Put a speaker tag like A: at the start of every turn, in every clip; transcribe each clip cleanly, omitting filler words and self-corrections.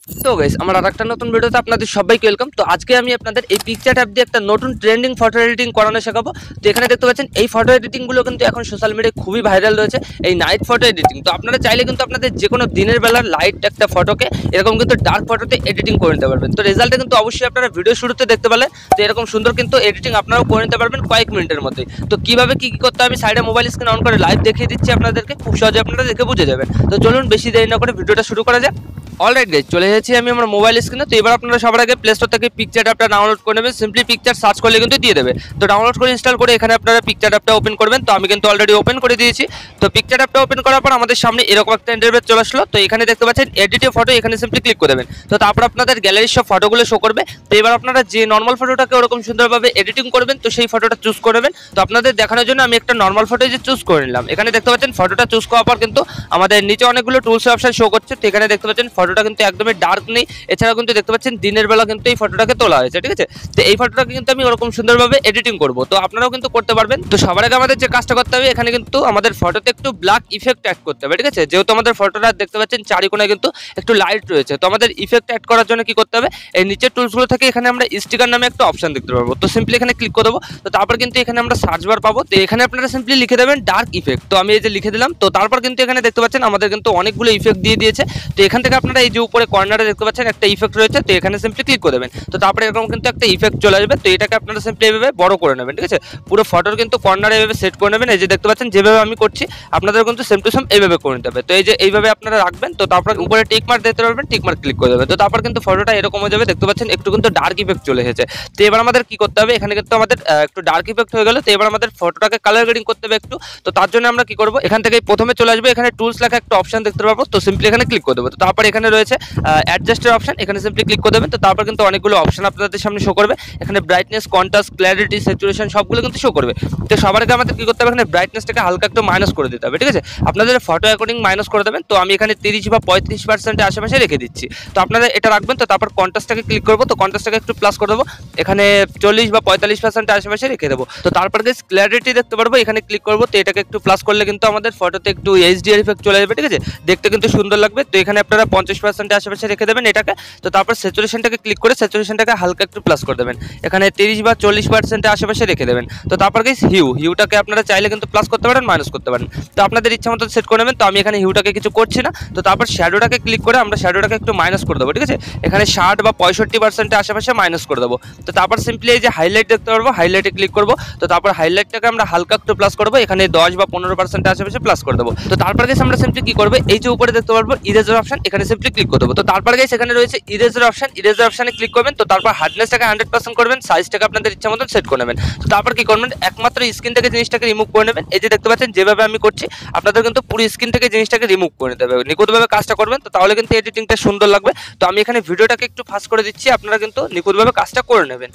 A: তো গাইস আমার আরেকটা নতুন ভিডিওতে আপনাদের সবাইকে ওয়েলকাম। তো আজকে আমি আপনাদের এই পিকচার অ্যাপ দিয়ে একটা নতুন ট্রেন্ডিং ফটো এডিটিং করানো শেখাবো। তো এখানে দেখতে পাচ্ছেন এই ফটো এডিটিংগুলো কিন্তু এখন সোশ্যাল মিডিয়ায় খুবই ভাইরাল রয়েছে, এই নাইট ফটো এডিটিং। তো আপনারা চাইলে কিন্তু আপনাদের যে কোনো দিনের বেলার লাইট একটা ফটোকে এরকম কিন্তু ডার্ক ফটোতে এডিটিং করে নিতে পারবেন। তো রেজাল্টটা কিন্তু অবশ্যই আপনারা ভিডিও শুরুতে দেখতে পেলেন। তো এরকম সুন্দর কিন্তু এডিটিং আপনারাও করে নিতে পারবেন কয়েক মিনিটের মধ্যেই। তো কীভাবে কী করতে হবে আমি সাইডে মোবাইল স্ক্রিন অন করে লাইভ দেখিয়ে দিচ্ছি আপনাদেরকে, খুব সহজে আপনারা দেখে বুঝে যাবেন। তো চলুন বেশি দেরি না করে ভিডিওটা শুরু করা যাক। অলরাইট গাইস, চলে এসেছি আমি আমার মোবাইল স্ক্রিনে। তো এবার আপনারা সবার আগে প্লে স্টোর থেকে পিকচার অ্যাপটা ডাউনলোড করে নেবেন। সিম্পলি পিকচার সার্চ করলে কিন্তু দিয়ে দেবে। তো ডাউনলোড করে ইনস্টল করে এখানে আপনারা পিকচার অ্যাপটা ওপেন করবেন। তো আমি কিন্তু অলরেডি ওপেন করে দিয়েছি। তো পিকচার অ্যাপটা ওপেন করার পর আমাদের সামনে এরকম একটা ইন্টারফেস চলে আসলো। তো এখানে দেখতে পাচ্ছেন এডিট ফটো, এখানে সিম্পলি ক্লিক করে দেবেন। তো তারপর আপনাদের গ্যালারির সব ফটোগুলো শো করবে। তো এবার আপনারা যে নর্মাল ফটোটাকে ওরকম সুন্দরভাবে এডিটিং করবেন, তো সেই ফটোটা চুজ করে নেবেন। তো আপনাদের দেখানোর জন্য আমি একটা নর্মাল ফটো যে চুজ করে নিলাম। এখানে দেখতে পাচ্ছেন ফটোটা চুজ করার পর কিন্তু আমাদের নিচে অনেকগুলো টুলস অপশন শো করছে। তো এখানে দেখতে পাচ্ছেন ফটোটা কিন্তু একদমই ডার্ক নেই। এছাড়াও কিন্তু দেখতে পাচ্ছেন দিনের বেলা কিন্তু এই ফটোটাকে তোলা হয়েছে, ঠিক আছে। তো এই ফটোটাকে কিন্তু আমি ওরকম সুন্দরভাবে এডিটিং করব। তো আপনারাও কিন্তু করতে পারবেন। তো সবার আগে আমাদের যে কাজটা করতে হবে, এখানে কিন্তু আমাদের ফটোতে একটু ব্ল্যাক ইফেক্ট অ্যাড করতে হবে, ঠিক আছে। যেহেতু আমাদের ফটোটা দেখতে পাচ্ছেন চারিকোণে কিন্তু একটু লাইট রয়েছে, তো আমাদের ইফেক্ট অ্যাড করার জন্য কি করতে হবে, এই নিচের টুলসগুলো থেকে এখানে আমরা স্টিকার নামে একটা অপশন দেখতে পাবো। তো সিম্পলি এখানে ক্লিক করে দেবো। তো তারপর কিন্তু এখানে আমরা সার্চ বার পাবো। তো এখানে আপনারা সিম্পলি লিখে দেবেন ডার্ক ইফেক্ট। তো আমি এই যে লিখে দিলাম। তো তারপর কিন্তু এখানে দেখতে পাচ্ছেন আমাদের কিন্তু অনেকগুলো ইফেক্ট দিয়ে দিয়েছে। তো এখান থেকে আপনারা এই যে উপরে কর্নারে দেখতে পাচ্ছেন একটা ইফেক্ট রয়েছে। তো এখানে সিম্পলি ক্লিক করে দেবেন। তো তারপরে এরকম কিন্তু একটা ইফেক্ট চলে আসবে। তো এটাকে আপনারা সিম্পলি এইভাবে বড় করে নেবেন, ঠিক আছে। পুরো ফটোর কিন্তু কর্নারে এইভাবে সেট করে নেবেন। এই যে দেখতে পাচ্ছেন যেভাবে আমি করছি, আপনাদের কিন্তু সেম টু সেম এইভাবে করে নিতে হবে। তো এই যে এইভাবে আপনারা রাখবেন। তো তারপর উপরে টিক মার্ক দিতে পারবেন, টিক মার্ক ক্লিক করে দেবেন। তো তারপর কিন্তু ফটোটা এরকম হয়ে যাবে। দেখতে পাচ্ছেন একটু কিন্তু ডার্ক ইফেক্ট চলে এসেছে। তো এবার আমাদের কি করতে হবে, এখানে কিন্তু আমাদের একটু ডার্ক ইফেক্ট হয়ে গেল। তো এবার আমাদের ফটোটাকে কালার গ্রেডিং করতে হবে একটু। তো তার জন্য আমরা কি করব, এখান থেকে প্রথমে চলে আসবে, এখানে টুলস লেখা একটা অপশন দেখতে পাবো। তো সিম্পলি এখানে ক্লিক করে দেবো। তো তারপর এখানে রয়েছে অ্যাডজাস্টের অপশন, এখানে সিম্পলি ক্লিক করে দেবেন। তো তারপর কিন্তু অনেকগুলো অপশন আপনাদের সামনে শো করবে। এখানে ব্রাইটনেস, কন্ট্রাস্ট, ক্ল্যারিটি, স্যাচুরেশন সবগুলো কিন্তু শো করবে। তো সবার আগে আমাদের কি করতে হবে, এখানে ব্রাইটনেসটাকে হালকা একটু মাইনাস করে দিতে হবে, ঠিক আছে। আপনাদের ফটো অ্যাকর্ডিং মাইনাস করে দেবেন। তো আমি এখানে 30 বা 35% আশেপাশে রেখে দিচ্ছি। তো আপনারা এটা রাখবেন। তো তারপর কন্ট্রাস্টটাকে ক্লিক করবো। তো কন্ট্রাস্টটাকে একটু প্লাস করে দেবো, এখানে 40 বা 45% আশেপাশে রেখে দেবো। তো তারপর ক্ল্যারিটি দেখতে পারবো, এখানে ক্লিক করবো। তো এটাকে একটু প্লাস করলে কিন্তু আমাদের ফটোতে একটু এইচডিআর ইফেক্ট চলে যাবে, ঠিক আছে। দেখতে কিন্তু সুন্দর লাগবে। তো এখানে আপনারা 50% আশেপাশে রেখে দেবেন এটাকে। তো তারপর স্যাচুরেশনটাকে ক্লিক করে স্যাচুরেশনটাকে হালকা একটু প্লাস করে দেবেন, এখানে 30 বা 40% আশেপাশে রেখে দেবেন। তো তারপর হিউটাকে আপনারা চাইলে কিন্তু প্লাস করতে পারেন, মাইনাস করতে পারেন। তো আপনাদের ইচ্ছা মতো সেট করে নেবেন। তো আমি এখানে হিউটাকে কিছু করছি না। তো তারপর শ্যাডোটাকে ক্লিক করে আমরা শ্যাডোটাকে একটু মাইনাস করে দেবো, ঠিক আছে। এখানে 60 বা 65% আশেপাশে মাইনাস করে দেবো। তো তারপর সিম্পলি এই যে হাইলাইট দেখতে পারবো, হাইলাইটে ক্লিক করবো। তো তারপর হাইলাইটটাকে আমরা হালকা একটু প্লাস করবো, এখানে 10 বা 15% আশেপাশে প্লাস করে দেবো। তো তারপর আমরা সিম্পলি কি করবো, এই যে উপরে দেখতে পারবো ইরেজার অপশন, এখানে সিম্পলি ক্লিক করে দেবো। তো তারপর এখানে রয়েছে ইরেজার অপশন, ইরেজার অপশনে ক্লিক করবেন। তো তারপর হার্ডনেসটাকে 100% করবেন, সাইজটাকে আপনাদের ইচ্ছা মতো সেট করে নেবেন। তো তারপর কি করবেন, একমাত্র স্ক্রিন থেকে জিনিসটাকে রিমুভ করে নেবেন। এই যে দেখতে পাচ্ছেন যেভাবে আমি করছি, আপনাদের কিন্তু পুরো স্ক্রিন থেকে জিনিসটাকে রিমুভ করে নিতে হবে। নিখুঁতভাবে কাজটা করবেন, তো তাহলে কিন্তু এডিটিংটা সুন্দর লাগবে। তো আমি এখানে ভিডিওটাকে একটু ফাস্ট করে দিচ্ছি, আপনারা কিন্তু নিখুঁতভাবে কাজটা করে নেবেন।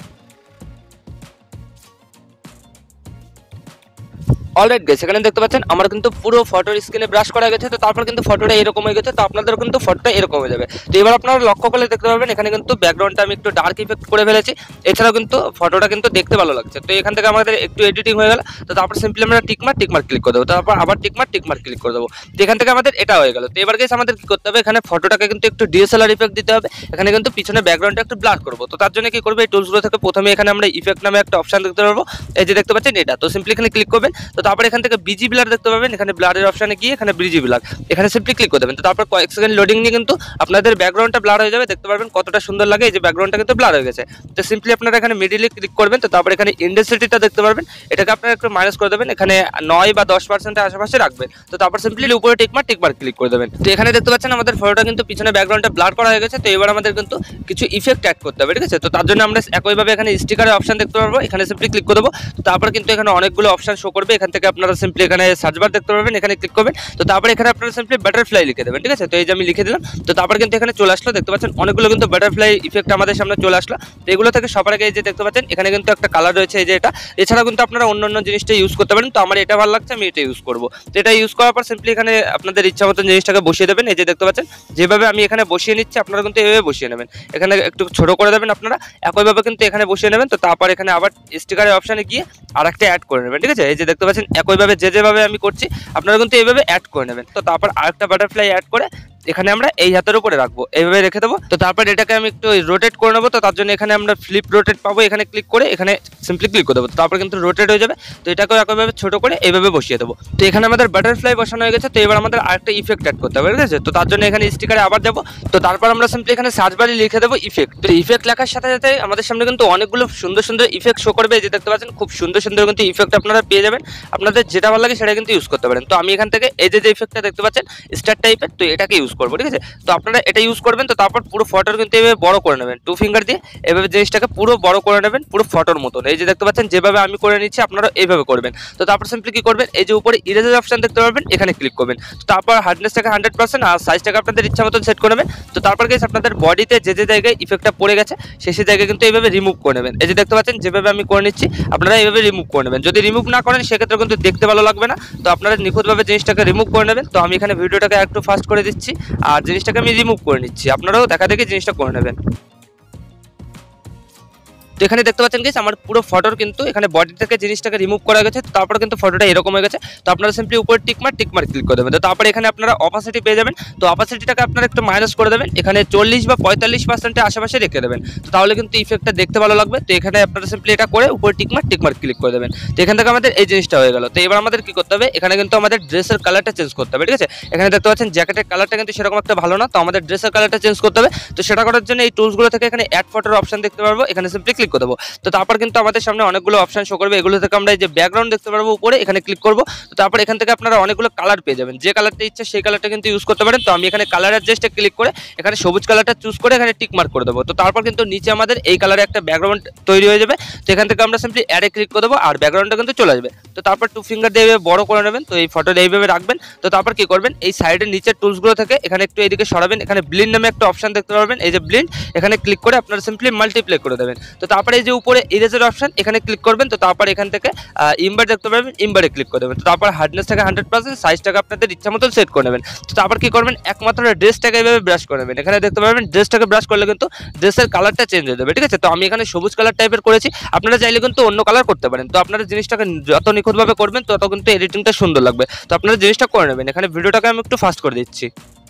A: অলরাইট গাইস, এখানে দেখতে পাচ্ছেন আমার কিন্তু পুরো ফটোর স্ক্রিনে ব্রাশ করা গেছে। তো তারপর কিন্তু ফটোটা এরকম হয়ে গেছে। তো আপনাদের কিন্তু ফটোটা এরকম হয়ে যাবে। তো এবার আপনারা লক্ষ্য করলে দেখতে পাবেন এখানে কিন্তু ব্যাকগ্রাউন্ডটা আমি একটু ডার্ক ইফেক্ট করে ফেলেছি। এছাড়াও কিন্তু ফটোটা কিন্তু দেখতে ভালো লাগছে। তো এখান থেকে আমাদের একটু এডিটিং হয়ে গেল। তো তারপর সিম্পলি আমরা টিকমার্ক ক্লিক করে দেবো। তারপর আবার টিকমার্ক ক্লিক করে দেবো। তো এখান থেকে আমাদের এটা হয়ে গেল। তো এবার গাইস আমাদের কি করতে হবে, এখানে ফটোটাকে কিন্তু একটু ডিএসএলআর ইফেক্ট দিতে হবে। এখানে কিন্তু পিছনে ব্যাকগ্রাউন্ডটা একটু ব্লার করবো। তো তার জন্য কি করবো, এই টুলসগুলো থেকে প্রথমে এখানে আমরা ইফেক্ট নামে একটা অপশন দেখতে পারবো। এই যে দেখতে পাচ্ছেন এটা। তো সিম্পলি এখানে ক্লিক করবেন। তো তারপর এখান থেকে বিজি ব্লার দেখতে পাবেন, এখানে ব্লারের অপশনে গিয়ে এখানে ব্রিজি ব্লার, এখানে সিম্পলি ক্লিক করে দেবেন। তো তারপর কয়েক সেকেন্ড লোডিং নিয়ে কিন্তু আপনাদের ব্যাকগ্রাউন্ডটা ব্লার হয়ে যাবে। দেখতে পারবেন কতটা সুন্দর লাগে, এই যে ব্যাকগ্রাউন্ডটা কিন্তু ব্লার হয়ে গেছে। তো সিম্পলি আপনারা এখানে মিডিলে ক্লিক করবেন। তো তারপর এখানে ইন্টেন্সিটিটা দেখতে পারবেন, এটাকে আপনারা একটু মাইনাস করে দেবেন, এখানে 9 বা 10% আশেপাশে রাখবেন। তো তারপর সিম্পলি উপরে টিকমার্ক ক্লিক করে দেবেন। তো এখানে দেখতে পাচ্ছেন আমাদের ফটোটা কিন্তু পিছনে ব্যাকগ্রাউন্ডটা ব্লার করা হয়ে গেছে। তো এবার আমাদের কিন্তু কিছু ইফেক্ট অ্যাড করতে হবে, ঠিক আছে। তো তার জন্য আমরা একইভাবে এখানে স্টিকারের অপশন দেখতে পারবো, এখানে সিম্পলি ক্লিক করে দেবো। তো তারপর কিন্তু এখানে অনেকগুলো অপশন শো করবে। এখান থেকে আপনারা সিম্পলি এখানে সার্চ বার দেখতে পারবেন, এখানে ক্লিক করবেন। তো তারপর এখানে আপনারা সিম্পলি বাটারফ্লাই লিখে দেবেন, ঠিক আছে। তো এই যে আমি লিখে দিলাম। তো তারপর কিন্তু এখানে চলে আসলো, দেখতে পাচ্ছেন অনেকগুলো কিন্তু বাটারফ্লাই ইফেক্ট আমাদের সামনে চলে আসলো। তো এগুলো থেকে সবার আগে এই যে দেখতে পাচ্ছেন এখানে কিন্তু একটা কালার রয়েছে, এই যে এটা। এছাড়াও কিন্তু আপনারা অন্য জিনিসটা ইউজ করতে পারেন। তো আমার এটা ভালো লাগছে, আমি এটা ইউজ করবো। তো এটা ইউজ করার পর সিম্পলি এখানে আপনাদের ইচ্ছা মতন জিনিসটাকে বসিয়ে দেবেন। এই যে দেখতে পাচ্ছেন যেভাবে আমি এখানে বসিয়ে নিচ্ছি, আপনারা কিন্তু এভাবে বসিয়ে নেবেন। এখানে একটু ছোট করে দেবেন আপনারা, একইভাবে কিন্তু এখানে বসিয়ে নেবেন। তো তারপর এখানে আবার স্টিকারের অপশনে গিয়ে আরেকটা অ্যাড করে নেবেন, ঠিক আছে। এই যে দেখতে পাচ্ছেন একইভাবে যেভাবে আমি করছি আপনারা কিন্তু এইভাবে অ্যাড করে নেবেন। তো তারপর আরেকটা বাটারফ্লাই অ্যাড করে এখানে আমরা এই হাতের উপরে রাখবো, এইভাবে রেখে দেবো। তো তারপর এটাকে আমি একটু রোটেট করে নেবো। তো তার জন্য এখানে আমরা ফ্লিপ রোটেট পাবো, এখানে ক্লিক করে এখানে সিম্পলি ক্লিক করে দেবো। তারপর কিন্তু রোটেট হয়ে যাবে। তো এটাকেও একইভাবে ছোট করে এইভাবে বসিয়ে দেবো। তো এখানে আমাদের বাটারফ্লাই বসানো হয়ে গেছে। তো এবার আমাদের আরেকটা ইফেক্ট অ্যাড করতে হবে, ঠিক আছে? তো তার জন্য এখানে স্টিকারে আবার যাবো। তো তারপর আমরা সিম্পলি এখানে সার্চ বারে লিখে দেবো ইফেক্ট। তো ইফেক্ট লেখার সাথে সাথে আমাদের সামনে কিন্তু অনেকগুলো সুন্দর সুন্দর ইফেক্ট শো করবে, যে দেখতে পাচ্ছেন খুব সুন্দর সুন্দর কিন্তু ইফেক্ট আপনারা পেয়ে যাবেন। আপনাদের যেটা ভালো লাগে সেটা কিন্তু ইউজ করতে পারেন। তো আমি এখান থেকে এই যে ইফেক্টটা দেখতে পাচ্ছেন স্টার টাইপের, তো এটাকে ইউজ করবো, ঠিক আছে? তো আপনারা এটা ইউজ করবেন। তো তারপর পুরো ফটোর কিন্তু এভাবে বড় করে নেবেন, 2 ফিঙ্গার দিয়ে এভাবে জিনিসটাকে পুরো বড় করে নেবেন, পুরো ফটোর মতন। এই যে দেখতে পাচ্ছেন যেভাবে আমি করে নিচ্ছি আপনারা এইভাবে করবেন। তো তারপর সিম্পলি কি করবেন, এই যে উপরে ইরেজার অপশন দেখতে পারবেন, এখানে ক্লিক করবেন। তো তারপর হার্ডনেসটাকে 100% আর সাইজটাকে আপনাদের ইচ্ছা মতন সেট করে নেবেন। তো তারপর গাইস আপনাদের বডিতে যে যে জায়গায় ইফেক্টটা পড়ে গেছে সেই জায়গায় কিন্তু এইভাবে রিমুভ করে নেবেন। এই যে দেখতে পাচ্ছেন যেভাবে আমি করে নিচ্ছি আপনারা এইভাবে রিমুভ করে নেবেন। যদি রিমুভ না করেন সেক্ষেত্রে কিন্তু দেখতে ভালো লাগবে না। তো আপনারা নিখুঁতভাবে জিনিসটাকে রিমুভ করে নেবেন। তো আমি এখানে ভিডিওটাকে একটু ফাস্ট করে দিচ্ছি আর জিনিসটাকে আমি রিমুভ করে নিচ্ছি, আপনারাও দেখা দেখে জিনিসটা করে নেবেন। তো এখানে দেখতে পাচ্ছেন গাইস আমার পুরো ফটোর কিন্তু এখানে বডি থেকে জিনিসটাকে রিমুভ করা গেছে। তো তারপরে কিন্তু ফটোটা এরকম হয়ে গেছে। তো আপনারা সিম্পলি উপরে টিকমার্ক ক্লিক করে দেবেন। তো তারপরে এখানে আপনারা অপাসিটি পেয়ে যাবেন। তো অপাসিটিটাকে আপনারা একটু মাইনাস করে দেবেন, এখানে 40 বা 45% আশেপাশে রেখে দেবেন। তো তাহলে কিন্তু ইফেক্টটা দেখতে ভালো লাগবে। তো এখানে আপনারা সিম্পলি এটা করে উপরে টিকমার্ক ক্লিক করে দেবেন। তো এখান থেকে আমাদের এই জিনিসটা হয়ে গেল। তো এবার আমাদের কি করতে হবে, এখানে কিন্তু আমাদের ড্রেসের কালারটা চেঞ্জ করতে হবে, ঠিক আছে? এখানে দেখতে পাচ্ছেন জ্যাকেটের কালারটা কিন্তু সেরকম একটা ভালো না। তো আমাদের ড্রেসের কালারটা চেঞ্জ করতে হবে। তো সেটা করার জন্য এই টুলসগুলো থেকে এখানে অ্যাড ফটোর অপশন দেখতে পারবো, এখানে সিম্পলি ক্লিক করে দেবো। তো তারপর কিন্তু আমাদের সামনে অনেকগুলো অপশন শো করবে, এগুলো থেকে আমরা এই যে ব্যাকগ্রাউন্ড দেখতে পারবো উপরে, এখানে ক্লিক করব। তো তারপর এখান থেকে আপনারা অনেকগুলো কালার পেয়ে যাবেন, যে কালারটা ইচ্ছে সেই কালারটা কিন্তু ইউজ করতে পারেন। তো আমি এখানে কালার অ্যাডজাস্টে ক্লিক করে এখানে সবুজ কালারটা চুজ করে এখানে টিক মার্ক করে দেবো। তো তারপর কিন্তু নিচে আমাদের এই কালারে একটা ব্যাকগ্রাউন্ড তৈরি হয়ে যাবে। তো এখান থেকে আমরা সিম্পলি অ্যাডে ক্লিক করে দেবো আর ব্যাকগ্রাউন্ডটা কিন্তু চলে আসবে। তো তারপর 2 ফিঙ্গার দিয়ে বড় করে নেবেন। তো এই ফটোটা এইভাবে রাখবেন। তো তারপর কি করবেন, এই সাইডের নিচের টুলসগুলো থেকে এখানে একটু এইদিকে সরাবেন, এখানে ব্লিন্ড নামে একটা অপশন দেখতে পারবেন, এই যে ব্লিন্ড, এখানে ক্লিক করে আপনারা সিম্পলি মাল্টিপ্লাই করে দেবেন। তো তারপরে এই যে উপরে ইরেজার অপশন এখানে ক্লিক করবেন। তো তারপর এখান থেকে ইমবার দেখতে পারবেন, ইমবারে ক্লিক করে দেবেন। তো তারপর হার্ডনেসটাকে 100%, সাইজটাকে আপনাদের ইচ্ছা মতো সেট করে নেবেন। তো তারপর কি করবেন, একমাত্র ড্রেসটাকে এইভাবে ব্রাশ করে নেবেন। এখানে দেখতে পারবেন ড্রেসটাকে ব্রাশ করলে কিন্তু ড্রেসের কালারটা চেঞ্জ হয়ে যাবে, ঠিক আছে? তো আমি এখানে সবুজ কালার টাইপের করেছি, আপনারা চাইলে কিন্তু অন্য কালার করতে পারেন। তো আপনারা জিনিসটাকে যত নিখুঁতভাবে করবেন তত কিন্তু এডিটিংটা সুন্দর লাগবে। তো আপনারা জিনিসটা করে নেবেন। এখানে ভিডিওটাকে আমি একটু ফাস্ট করে দিচ্ছি।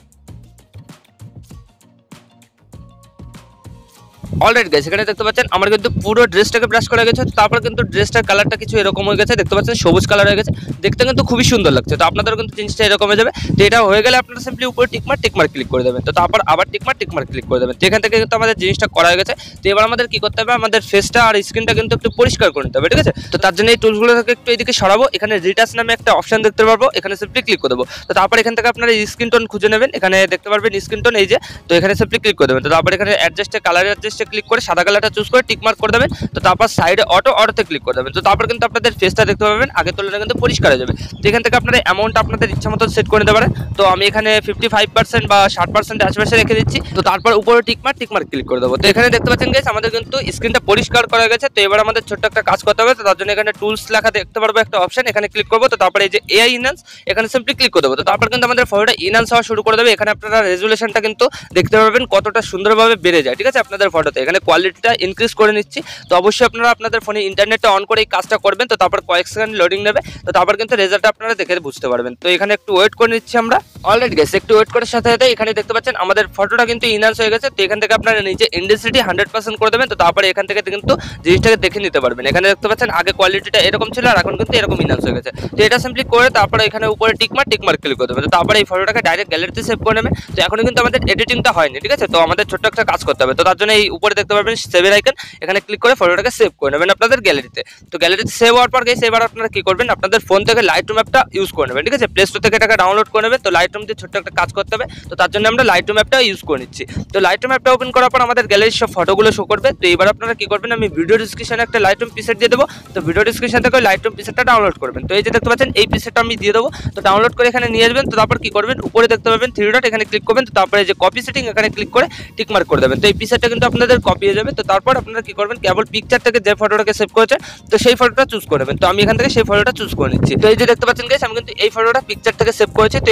A: অলরাইট গাইস, এখানে দেখতে পাচ্ছেন আমার কিন্তু পুরো ড্রেসটাকে ব্রাশ করা গেছে। তারপর কিন্তু ড্রেসটার কালারটা কিছু এরকম হয়ে গেছে, দেখতে পাচ্ছেন সবুজ কালার হয়ে গেছে, দেখতে কিন্তু খুবই সুন্দর লাগছে। তো আপনাদেরও কিন্তু জিনিসটা এরকম হয়ে যাবে। তো এটা হয়ে গেলে আপনারা সিম্পলি উপরে টিকমার্ক ক্লিক করে দেবেন। তো তারপর আবার টিকমার্ক ক্লিক করে দেবেন। তো এখান থেকে কিন্তু আমাদের জিনিসটা করা হয়ে গেছে। তো এবার আমাদের কি করতে হবে, আমাদের ফেসটা আর স্ক্রিনটা কিন্তু একটু পরিষ্কার করে নিতে হবে, ঠিক আছে? তো তার জন্য এই টুলসগুলো থেকে একটু এদিকে সরাবো, এখানে রিটাচ নামে একটা অপশন দেখতে পারবো, এখানে সিম্পলি ক্লিক করে দেবো। তো তারপর এখান থেকে আপনারা স্ক্রিন টোন খুঁজে নেবেন, এখানে দেখতে পারবেন স্ক্রিন টোন, এই যে। তো এখানে সিম্পলি ক্লিক করে দেবেন। তো তারপর এখানে অ্যাডজাস্টে কালার অ্যাডজাস্টে ক্লিক করে সাদা কালারটা চুজ করে টিকমার্ক করে দেবেন। তো তারপর সাইডে অটোতে ক্লিক করে দেবেন। তো তারপর কিন্তু আপনাদের ফেসটা দেখতে পাবেন আগের তুলনায় কিন্তু পরিষ্কার হয়ে যাবে। তো এখান থেকে আপনারা অ্যামাউন্টটা আপনাদের ইচ্ছা মতো সেট করে নিতে পারেন। তো আমি এখানে 55% বা 60% আশেপাশে রেখে দিচ্ছি। তো তারপর উপরে টিকমার্ক ক্লিক করে দেবো। তো এখানে দেখতে পাচ্ছেন গাইস আমাদের কিন্তু স্ক্রিনটা পরিষ্কার করা গেছে। তো এবার আমাদের ছোট্ট একটা কাজ করতে হবে। তো তার জন্য এখানে টুলস লেখা দেখতে পারবো একটা অপশন, এখানে ক্লিক করবো। তো তারপরে এই যে এআই ইনহ্যান্স, এখানে সিম্পলি ক্লিক করে দেবো। তো তারপর কিন্তু আমাদের ফটোটা ইনহ্যান্স হওয়া শুরু করে দেবে। এখানে আপনারা রেজুলেশনটা কিন্তু দেখতে পারবেন কতটা সুন্দরভাবে বেড়ে যায়, ঠিক আছে? আপনাদের ফটোতে এখানে কোয়ালিটিটা ইনক্রিজ করে নিচ্ছি। তো অবশ্যই আপনারা আপনাদের ফোনে ইন্টারনেটটা অন করে এই কাজটা করবেন। তো তারপর কয়েক সেকেন্ড লোডিং নেবে। তো তারপর কিন্তু রেজাল্টটা আপনারা দেখে বুঝতে পারবেন। তো এখানে একটু ওয়েট করে নিচ্ছি আমরা। অলরাইট গাইস, একটু ওয়েট করার সাথে সাথে এখানে দেখতে পাচ্ছেন আমাদের ফটোটা কিন্তু ইনহ্যান্স হয়ে গেছে। তো এখান থেকে আপনারা নিচে ইন্টেন্সিটি 100% করে দেবেন। তো তারপরে এখান থেকে কিন্তু জিনিসটাকে দেখে নিতে পারবেন। এখানে দেখতে পাচ্ছেন আগে কোয়ালিটিটা এরকম ছিল আর এখন কিন্তু এরকম ইনহ্যান্স হয়ে গেছে। তো এটা সিম্পলি করে তারপরে এখানে উপরে টিকমার্ক ক্লিক করে দেবেন। তো তারপরে এই ফটোটাকে ডাইরেক্ট গ্যালারিতে সেভ করে নেবেন। তো এখনো কিন্তু আমাদের এডিটিংটা হয়নি, ঠিক আছে? তো আমাদের ছোট্ট একটা কাজ করতে হবে। তো তার জন্য এই উপরে দেখতে পারবেন সেভের আইকন, এখানে ক্লিক করে ফটোটাকে সেভ করে নেবেন আপনাদের গ্যালারিতে। তো গ্যালারিতে সেভ হওয়ার পর গাইস এবার আপনারা কি করবেন, আপনাদের ফোন থেকে লাইটরুম অ্যাপটা ইউজ করে নেবেন, ঠিক আছে? প্লে স্টোর থেকে এটাকে ডাউনলোড করে নেবেন। তো লাইটরুম দিয়ে ছোট্ট একটা কাজ করতে হবে। তো তার জন্য আমরা লাইটরুম অ্যাপটা ইউজ করে নিচ্ছি। তো লাইটরুম অ্যাপটা ওপেন করার পর আমাদের গ্যালারির সব ফটোগুলো শো করবে। তো এবার আপনারা কি করবেন, আমি ভিডিও ডিসক্রিপশনে একটা লাইটরুম প্রিসেট দিয়ে দেবো। তো ভিডিও ডিসক্রিপশন থেকে লাইটরুম প্রিসেটটা ডাউনলোড করবেন। তো এই যে দেখতে পাচ্ছেন এই প্রিসেটটা আমি দিয়ে দেবো। তো ডাউনলোড করে এখানে নিয়ে আসবেন। তো তারপর কি করবেন, উপরে দেখতে পাবেন 3 ডট, এখানে ক্লিক করবেন। তো তারপরে যে কপি সেটিং এখানে ক্লিক করে টিকমার্ক করে দেবেন। তো এই প্রিসেটটা কিন্তু আপনাদের কপি হয়ে যাবে। তো তারপর আপনারা কি করবেন, কেবল পিকচার থেকে যে ফটোটাকে সেভ করেছেন তো সেই ফটোটা চুজ করে নেবেন। তো আমি এখান থেকে সেই ফটোটা চুজ করে নিচ্ছি। তো এই যে দেখতে পাচ্ছেন গাইস আমি কিন্তু এই ফটোটা পিকচার থেকে সেভ করেছি। তো এই ফটোটা আমি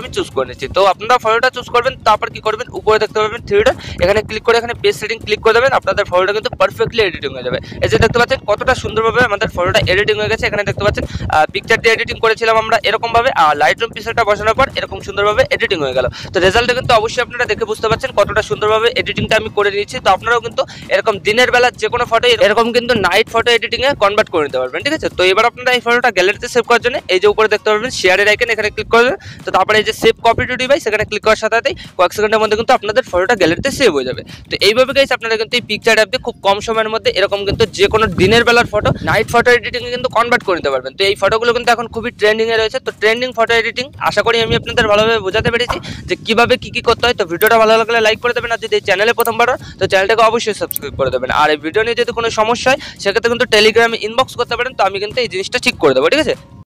A: আমি চুজ করে নিচ্ছি। তো আপনারা ফটোটা চুজ করবেন, তারপর কি করবেন, উপরে দেখতে পাবেন থ্রি ডট, এখানে ক্লিক করে এখানে পেজ সেটিং ক্লিক করে দেবেন, আপনাদের ফটোটা কিন্তু পারফেক্টলি এডিটিং হয়ে যাবে। এই যে দেখতে পাচ্ছেন কতটা সুন্দরভাবে আমাদের ফটোটা এডিটিং হয়ে গেছে। এখানে দেখতে পাচ্ছেন পিকচার দিয়ে এডিটিং করেছিলাম আমরা এরকম ভাবে, আর লাইটরুম পিক্সেলটা বসানোর পর এরকম সুন্দরভাবে এডিটিং হয়ে গেল। তো রেজাল্টটা কিন্তু অবশ্যই আপনারা দেখে বুঝতে পারছেন কতটা সুন্দরভাবে এডিটিংটা আমি করে নিয়েছি। তো আপনারাও কিন্তু এরকম দিনের বেলা যে কোনো ফটো এরকম কিন্তু নাইট ফটো এডিটিং এ কনভার্ট করে নিতে পারবেন, ঠিক আছে। তো এবার আপনারা এই ফটোটা গ্যালারিতে সেভ করার জন্য এই যে উপরে দেখতে পারবেন শেয়ারের আইকন, এখানে ক্লিক করবেন। তো তারপরে এই যে সেভ কপি টু ডিভাইস, এখানে ক্লিক করার সাথে সাথেই কয়েক সেকেন্ডের মধ্যে কিন্তু আপনাদের ফটোটা গ্যালারিতে সেভ হয়ে যাবে। তো এইভাবে গাইস আপনারা কিন্তু এই পিকচার অ্যাপ দিয়ে খুব কম সময়ের মধ্যে এরকম কিন্তু যে কোনো দিনের বেলার ফটো নাইট ফটো এডিটিং এ কিন্তু কনভার্ট করে নিতে পারবেন। তো এই ফটোগুলো কিন্তু এখন খুবই ট্রেন্ডিং এ রয়েছে। তো ট্রেন্ডিং ফটো এডিটিং আশা করি আমি আপনাদের ভালোভাবে বোঝাতে পেরেছি যে কিভাবে কি করতে হয়। তো ভিডিওটা ভালো লাগলে লাইক করে দেবেন, আর যদি এই চ্যানেলে প্রথমবার তো চ্যানেলটাকে অবশ্যই সাবস্ক্রাইব করে দেবেন। আর এই ভিডিও নিয়ে যদি কোনো সমস্যা হয় সেক্ষেত্রে কিন্তু টেলিগ্রামে ইনবক্স করতে পারেন, তো আমি কিন্তু এই জিনিসটা ঠিক করে দেবো, ঠিক আছে।